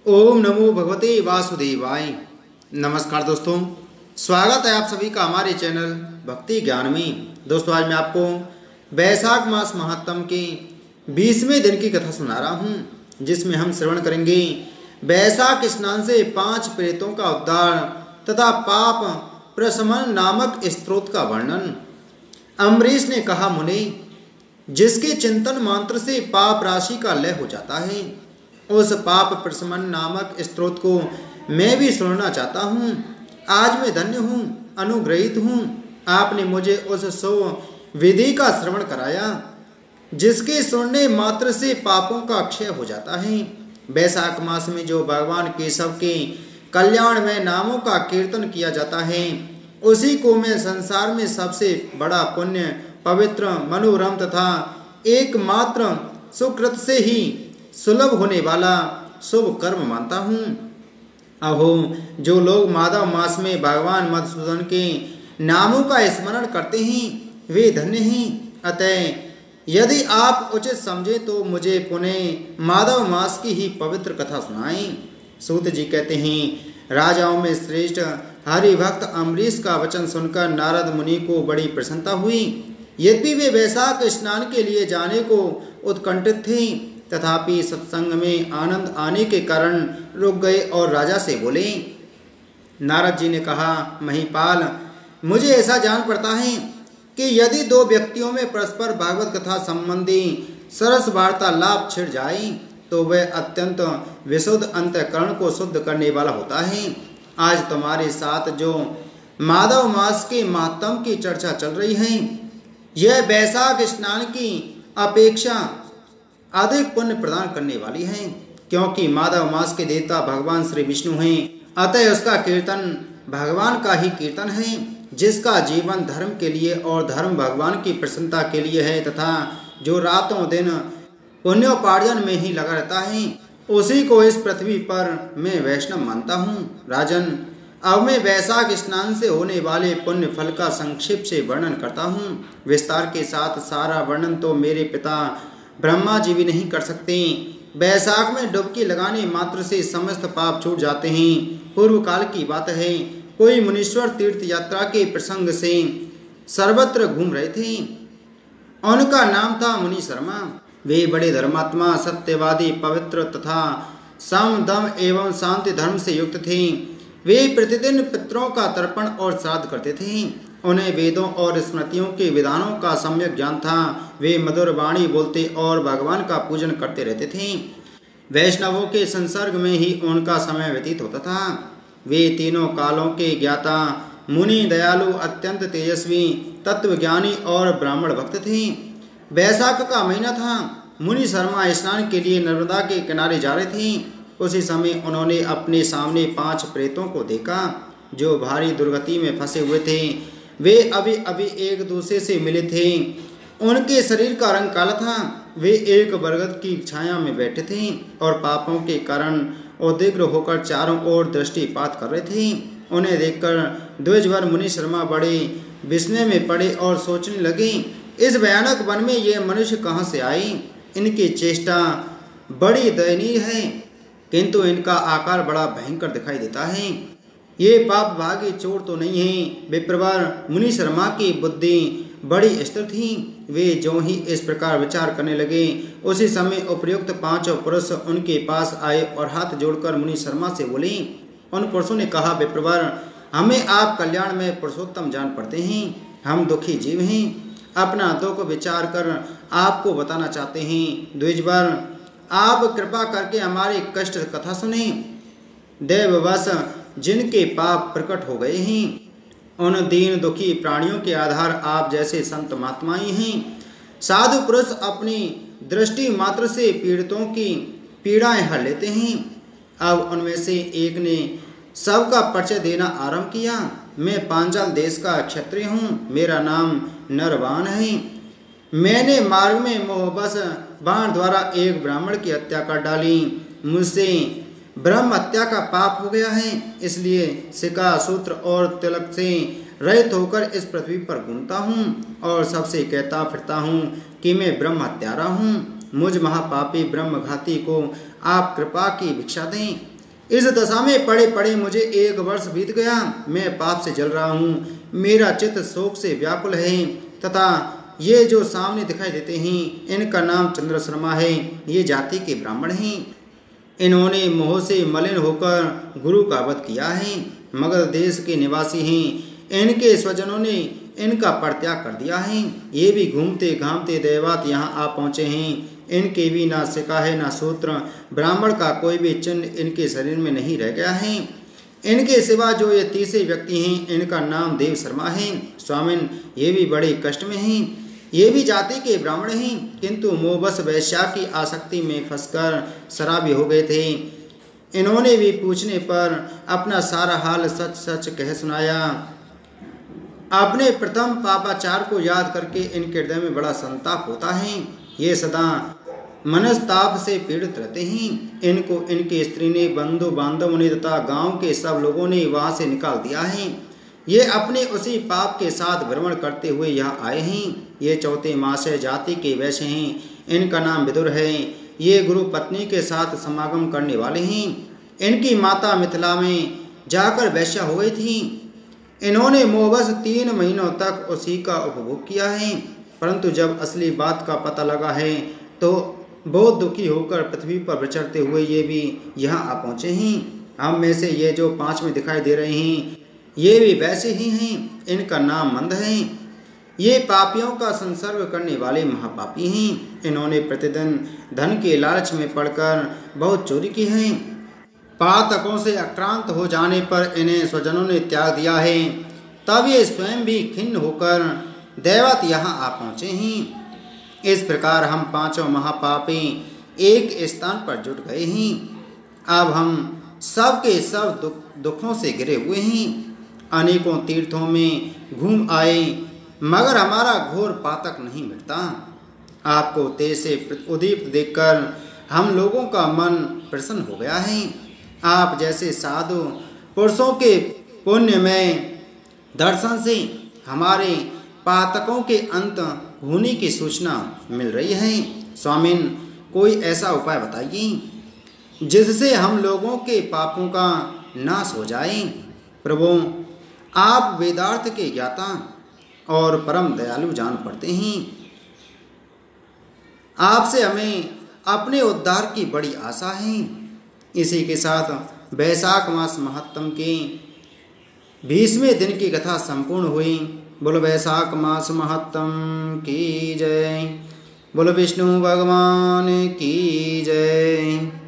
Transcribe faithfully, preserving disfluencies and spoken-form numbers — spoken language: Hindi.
ओम नमो भगवते वासुदेवाय। नमस्कार दोस्तों, स्वागत है आप सभी का हमारे चैनल भक्ति ज्ञान में। दोस्तों, आज मैं आपको वैशाख मास महात्म के बीसवें दिन की कथा सुना रहा हूँ, जिसमें हम श्रवण करेंगे वैशाख स्नान से पांच प्रेतों का उद्धार तथा पाप प्रशमन नामक स्त्रोत का वर्णन। अम्बरीश ने कहा, मुने, जिसके चिंतन मात्र से पाप राशि का लय हो जाता है, उस पाप प्रशमन नामक स्त्रोत को मैं भी सुनना चाहता हूँ। आज मैं धन्य हूँ, अनुग्रहित हूँ। आपने मुझे उस सो विधि का श्रवण कराया जिसके सुनने मात्र से पापों का क्षय हो जाता है। वैशाख मास में जो भगवान केशव के कल्याण में नामों का कीर्तन किया जाता है, उसी को मैं संसार में सबसे बड़ा पुण्य, पवित्र, मनोरम तथा एकमात्र सुकृत से ही सुलभ होने वाला शुभ कर्म मानता हूँ। अहो, जो लोग माधव मास में भगवान मधुसूदन के नामों का स्मरण करते हैं, वे धन्य हैं। अतः यदि आप उचित समझे तो मुझे पुनः माधव मास की ही पवित्र कथा सुनाएं। सूत जी कहते हैं, राजाओं में श्रेष्ठ हरिभक्त अम्बरीश का वचन सुनकर नारद मुनि को बड़ी प्रसन्नता हुई। यद्यपि वे वैशाख स्नान के लिए जाने को उत्कंठित थे, तथापि सत्संग में आनंद आने के कारण रुक गए और राजा से बोले। नारद जी ने कहा, महिपाल, मुझे ऐसा जान पड़ता है कि यदि दो व्यक्तियों में परस्पर भागवत कथा संबंधी सरस वार्तालाप छिड़ जाए तो वह अत्यंत विशुद्ध अंतःकरण को शुद्ध करने वाला होता है। आज तुम्हारे साथ जो माधव मास के महात्म की चर्चा चल रही है, यह वैशाख स्नान की अपेक्षा अधिक पुण्य प्रदान करने वाली है, क्योंकि माधव मास के देवता भगवान श्री विष्णु हैं। अतः उसका कीर्तन भगवान का ही कीर्तन है, जिसका जीवन धर्म के लिए और धर्म भगवान की प्रसन्नता के लिए है, तथा जो रातों दिन पुण्योपार्जन में ही लगा रहता है, उसी को इस पृथ्वी पर मैं वैष्णव मानता हूँ। राजन, अब मैं वैशाख स्नान से होने वाले पुण्य फल का संक्षेप से वर्णन करता हूँ। विस्तार के साथ सारा वर्णन तो मेरे पिता ब्रह्मा जी भी नहीं कर सकते। वैशाख में डुबकी लगाने मात्र से समस्त पाप छूट जाते हैं। पूर्व काल की बात है, कोई मुनीश्वर तीर्थ यात्रा के प्रसंग से सर्वत्र घूम रहे थे। उनका नाम था मुनि शर्मा। वे बड़े धर्मात्मा, सत्यवादी, पवित्र तथा सम, दम एवं शांति धर्म से युक्त थे। वे प्रतिदिन पितरों का तर्पण और श्राद्ध करते थे। उन्हें वेदों और स्मृतियों के विधानों का सम्यक ज्ञान था। वे मधुर वाणी बोलते और भगवान का पूजन करते रहते थे। वैष्णवों के संसर्ग में ही उनका समय व्यतीत होता था। वे तीनों कालों के ज्ञाता, मुनि, दयालु, अत्यंत तेजस्वी, तत्वज्ञानी और ब्राह्मण भक्त थे। वैशाख का महीना था। मुनि शर्मा स्नान के लिए नर्मदा के किनारे जा रहे थे। उसी समय उन्होंने अपने सामने पांच प्रेतों को देखा, जो भारी दुर्गति में फंसे हुए थे। वे अभी अभी एक दूसरे से मिले थे। उनके शरीर का रंग काला था। वे एक बरगद की छाया में बैठे थे और पापों के कारण उद्विग्न होकर चारों ओर दृष्टिपात कर रहे थे। उन्हें देखकर द्विजवर मुनि शर्मा बड़े विस्मय में पड़े और सोचने लगे, इस भयानक वन में ये मनुष्य कहाँ से आए? इनकी चेष्टा बड़ी दयनीय है, किंतु इनका आकार बड़ा भयंकर दिखाई देता है। ये पाप भागी चोर तो नहीं है। विप्रवर मुनि शर्मा की बुद्धि बड़ी स्थिर थी। वे जो ही इस प्रकार विचार करने लगे, उसी समय उपयुक्त पांचों पुरुष उनके पास आए और हाथ जोड़कर मुनि शर्मा से बोले। उन पुरुषों ने कहा, विप्रवर, हमें आप कल्याण में पुरुषोत्तम जान पड़ते हैं। हम दुखी जीव हैं। अपना दुख विचार कर आपको बताना चाहते हैं। द्विजवर, आप कृपा करके हमारी कष्ट कथा सुने। देववश जिनके पाप प्रकट हो गए हैं, उन दीन दुखी प्राणियों के आधार आप जैसे संत महात्माएं हैं। साधु पुरुष अपनी दृष्टि मात्र से पीड़ितों की पीड़ाएं हर लेते हैं। अब उनमें से एक ने सबका परिचय देना आरंभ किया। मैं पांचाल देश का क्षत्रिय हूँ। मेरा नाम नरवान है। मैंने मार्ग में मोहबस बाण द्वारा एक ब्राह्मण की हत्या कर डाली। मुझसे ब्रह्म हत्या का पाप हो गया है, इसलिए शिका, सूत्र और तिलक से रहित होकर इस पृथ्वी पर घूमता हूँ और सबसे कहता फिरता हूँ कि मैं ब्रह्म हत्यारा हूँ। मुझ महापापी ब्रह्मघाती को आप कृपा की भिक्षा दें। इस दशा में पड़े पड़े मुझे एक वर्ष बीत गया। मैं पाप से जल रहा हूँ, मेरा चित्त शोक से व्याकुल है तथा ये जो सामने दिखाई देते हैं इनका नाम चंद्र शर्मा है। ये जाति के ब्राह्मण हैं। इन्होंने मोह से मलिन होकर गुरु का वध किया है। मगध देश के निवासी हैं। इनके स्वजनों ने इनका परित्याग कर दिया है। ये भी घूमते घामते दैवात यहाँ आ पहुँचे हैं। इनके भी ना सिका है ना सूत्र, ब्राह्मण का कोई भी चिन्ह इनके शरीर में नहीं रह गया है। इनके सिवा जो ये तीसरे व्यक्ति हैं इनका नाम देव शर्मा है। स्वामिन, ये भी बड़े कष्ट में हैं। ये भी जाति के ब्राह्मण हैं, किंतु मोहवश वैश्या की आसक्ति में फंसकर शराबी हो गए थे। इन्होंने भी पूछने पर अपना सारा हाल सच सच कह सुनाया। अपने प्रथम पापाचार को याद करके इनके हृदय में बड़ा संताप होता है। ये सदा मनस्ताप से पीड़ित रहते हैं। इनको इनकी स्त्री ने, बंधु बांधवों ने तथा गांव के सब लोगों ने वहां से निकाल दिया है। ये अपने उसी पाप के साथ भ्रमण करते हुए यहाँ आए हैं। ये चौथे मासे जाति के वैश्य हैं। इनका नाम विदुर है। ये गुरु पत्नी के साथ समागम करने वाले हैं। इनकी माता मिथिला में जाकर वैश्या हो गई थी। इन्होंने मोहवश तीन महीनों तक उसी का उपभोग किया है, परंतु जब असली बात का पता लगा है तो बहुत दुखी होकर पृथ्वी पर विचरते हुए ये भी यहाँ आ पहुँचे हैं। हम में से ये जो पांच में दिखाई दे रहे हैं ये भी वैसे ही हैं। इनका नाम मंद है। ये पापियों का संसर्ग करने वाले महापापी हैं। इन्होंने प्रतिदिन धन के लालच में पड़कर बहुत चोरी की है। पातकों से आक्रांत हो जाने पर इन्हें स्वजनों ने त्याग दिया है। तब ये स्वयं भी खिन्न होकर दैवत यहाँ आ पहुँचे हैं। इस प्रकार हम पांचों महापापी एक स्थान पर जुट गए हैं। अब हम सब के सब दुख दुखों से घिरे हुए हैं। अनेकों तीर्थों में घूम आए मगर हमारा घोर पातक नहीं मिटता। आपको तेज से उदीप्त देखकर हम लोगों का मन प्रसन्न हो गया है। आप जैसे साधु पुरुषों के पुण्य में दर्शन से हमारे पातकों के अंत होने की सूचना मिल रही है। स्वामिन, कोई ऐसा उपाय बताइए जिससे हम लोगों के पापों का नाश हो जाए। प्रभु, आप वेदार्थ के ज्ञाता और परम दयालु जान पड़ते हैं। आपसे हमें अपने उद्धार की बड़ी आशा है। इसी के साथ वैशाख मास महात्म के बीसवें दिन की कथा संपूर्ण हुई। बोलो वैशाख मास महात्म की जय। बोलो विष्णु भगवान की जय।